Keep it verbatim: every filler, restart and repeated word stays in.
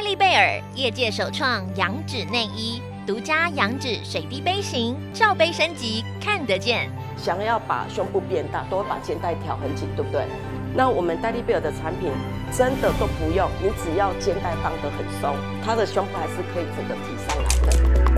戴利贝尔业界首创羊脂内衣，独家羊脂水滴杯型，罩杯升级看得见。 想要把胸部变大，都会把肩带调很紧，对不对？那我们戴利贝尔的产品真的都不用，你只要肩带放得很松，它的胸部还是可以整个提上来的。